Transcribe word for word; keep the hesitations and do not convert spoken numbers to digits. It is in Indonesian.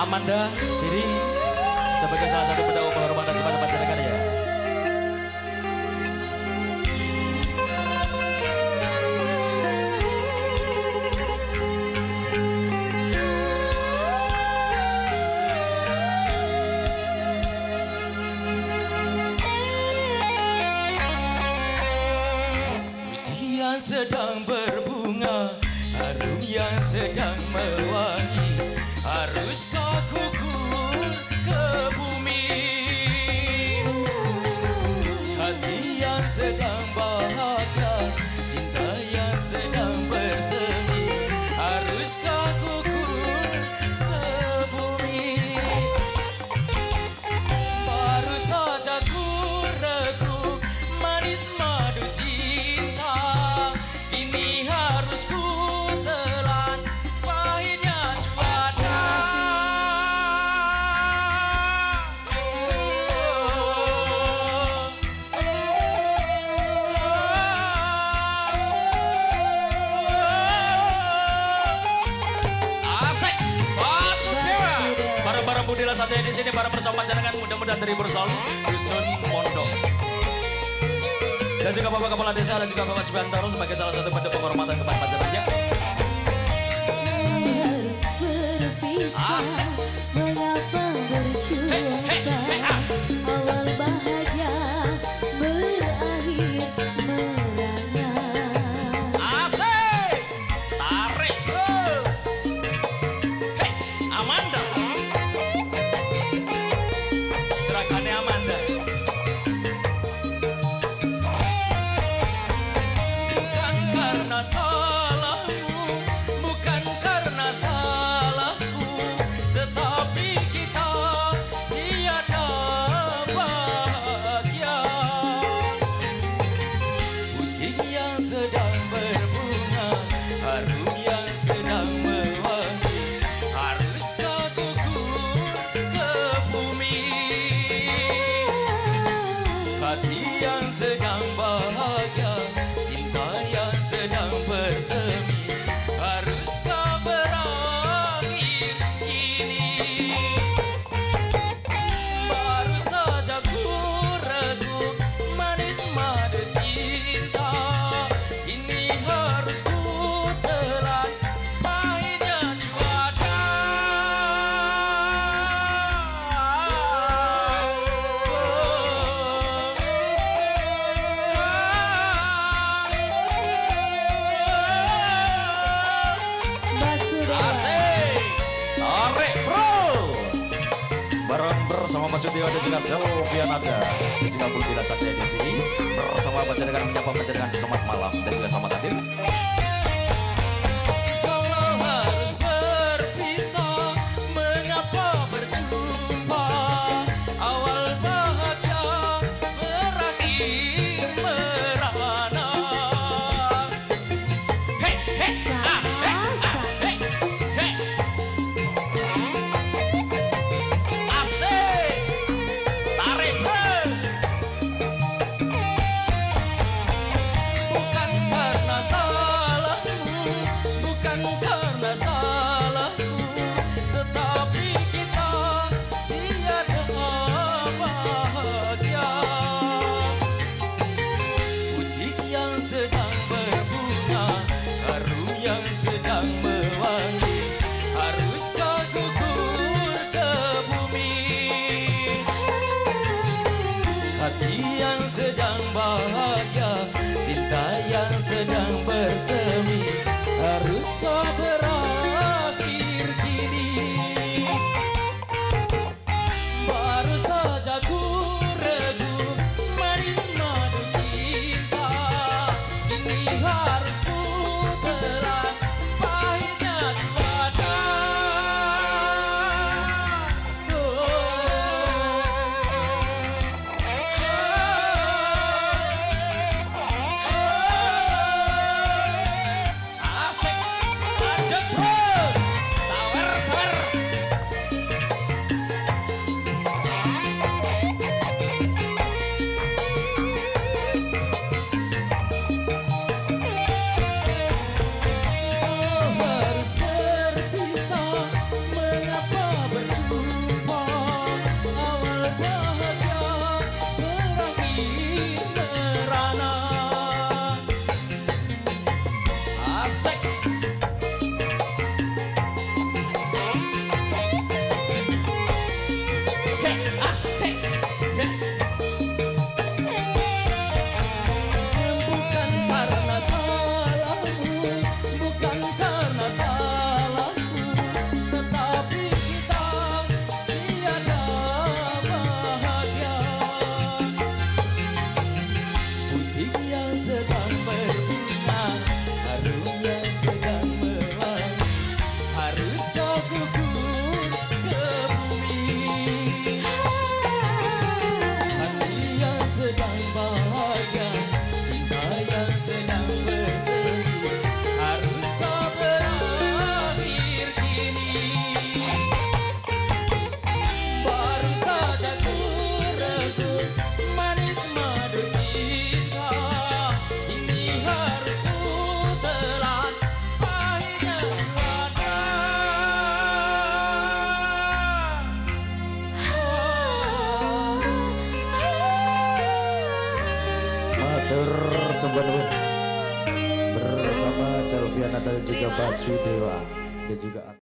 Amanda Siri sebagai salah satu pendahulu penghormatan kepada panjenengan ya. Yang sedang berbunga, harum yang sedang mewangi, haruskah gugur ke bumi? Hati yang sedang bahagia, cinta yang sedang bersemi, haruskah gugur ke bumi? Baru saja ku ragu manis madu cinta, ini harus ku telan pahitnya cuaca. Asik, Basudewa. Bareng-bareng budilah saja di sini para bersama panjenengan, mudah-mudahan terhibur selalu dusun pondok. Dan juga Bapak Kepala Desa dan juga Bapak Subantaro sebagai salah satu bentuk penghormatan kepada panjenengan. Asik. Mengapa berjumpa, awal bahagia berakhir merana. Asik, tarik bro. Hei, Amanda. Cerakannya Amanda. Bukan karena salahmu, bukan karena salahku, tetapi kita tiada bahagia. Putih yang sedang berbunga, harum yang sedang mewangi, haruskah gugur ke bumi? Hati yang sedang bahagia, cinta yang sedang bersemi, haruskah berakhir kini? Baru saja ku ragu manis madu cinta, ini harus ku telan pahitnya cuaca. Basudewa. Asik, tarik bro. Bareng bersama Mas Sutio dan juga Selvian ada dan juga Budilah Satya di sini bersama panjenengan menyapa panjenengan selamat malam dan juga selamat hadir. Kalau harus berpisah, mengapa berjumpa? Awal bahagia berakhir merana. Hei, hei, ah, hei, ah, hei, hei. Asik, tarik bro. Bukan karena salahmu, bukan karena salahku, tetapi kita tiada bahagia. Putih yang sedang berbunga, harum yang sedang mewangi, haruskah gugur ke bumi? Hati yang sedang bahagia, cinta yang sedang bersemi, haruskah berakhir kini? Baru saja ku ragu manis madu cinta, ini harus ku telan pahitnya cuaca. Asik, lanjut. Atur sembah bersama Selviana dan juga Basudewa. Dia juga